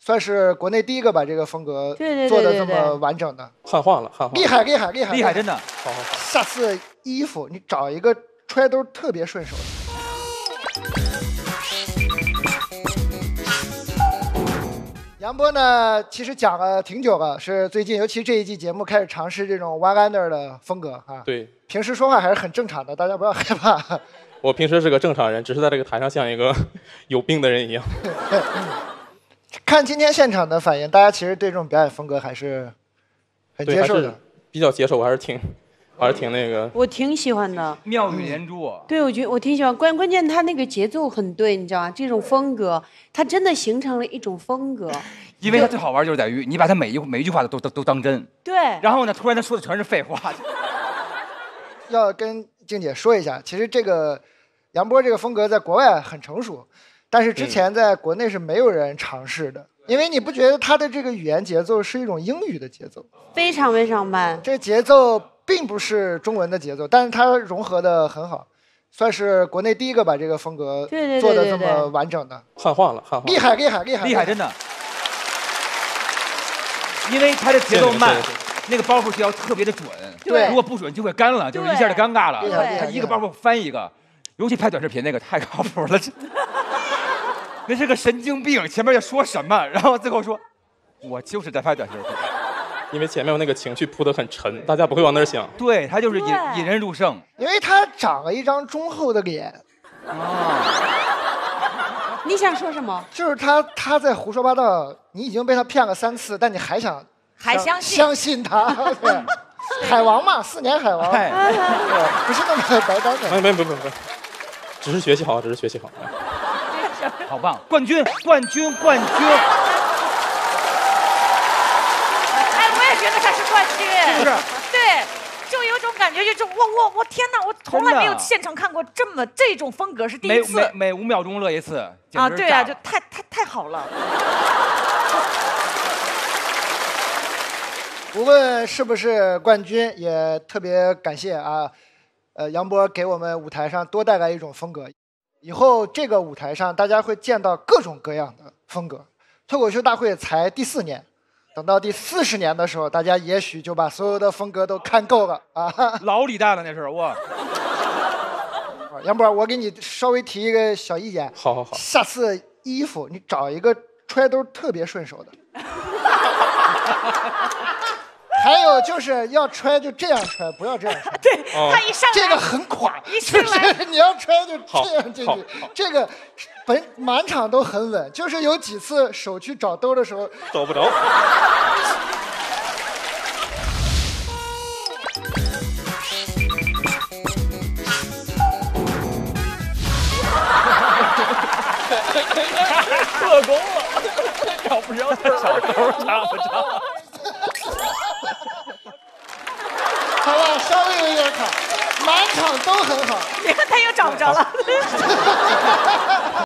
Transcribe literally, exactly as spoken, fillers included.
算是国内第一个把这个风格做的这么完整的， 汉化了，汉化， 厉害厉害厉害厉害，真的。 好好好， 下次衣服你找一个穿都特别顺手的。杨波呢，其实讲了挺久了，是最近，尤其这一季节目开始尝试这种 one liner 的风格啊。 对， 平时说话还是很正常的，大家不要害怕。 我平时是个正常人，只是在这个台上像一个有病的人一样。 看今天现场的反应，大家其实对这种表演风格还是很接受的， 比较接受，我还是挺，我还是挺那个。 我挺喜欢的， 妙语连珠。 对，我觉得我挺喜欢，关关键他那个节奏很对，你知道吗？这种风格，它真的形成了一种风格。 因为它最好玩就是在于你把他每一每一句话都都都当真。 对。 然后呢，突然他说的全是废话。 要跟静姐说一下，其实这个杨波这个风格在国外很成熟。但是之前在国内是没有人尝试的，因为你不觉得他的这个语言节奏是一种英语的节奏， 非常非常慢。 这节奏并不是中文的节奏，但是它融合的很好，算是国内第一个把这个风格做的这么完整的。 汉化了，汉化。 厉害厉害厉害厉害，真的。因为他的节奏慢，那个包袱是要特别的准。 对， 如果不准就会干了，就是一下就尴尬了。 对， 他一个包袱翻一个，尤其拍短视频那个太靠谱了。那是个神经病，前面要说什么，然后最后说，我就是在拍短视频。 因为前面有那个情绪铺得很沉，大家不会往那儿想。 对，他就是引引人入胜。 因为他长了一张忠厚的脸。 啊。你想说什么？ 就是他他在胡说八道，你已经被他骗了三次，但你还想还相信相信他。对，海王嘛，四年海王，对，不是那么白单的。 没没没没没，只是学习好，只是学习好。 好棒！冠军，冠军，冠军！ 哎，我也觉得他是冠军， 是不是？ 对，就有种感觉，就是我我我天哪，我从来没有现场看过这么这种风格，是第一次。 每每每五秒钟乐一次啊！对啊，就太太太好了。 无论是不是冠军，也特别感谢啊，呃，杨波给我们舞台上多带来一种风格。以后这个舞台上，大家会见到各种各样的风格。脱口秀大会才第四年，等到第四十年的时候，大家也许就把所有的风格都看够了啊！ 老李诞了那是哇！ 杨波，我给你稍微提一个小意见。 好好好。 下次衣服你找一个穿都特别顺手的。还有就是要穿就这样穿，不要这样穿。 对，他一上来这个很垮， 一上来你要穿就这样进去。这个本满场都很稳，就是有几次手去找兜的时候找不着。 特工了，找不着找兜找不着。 好了，稍微有点卡，满场都很好。 你看他又找不着了。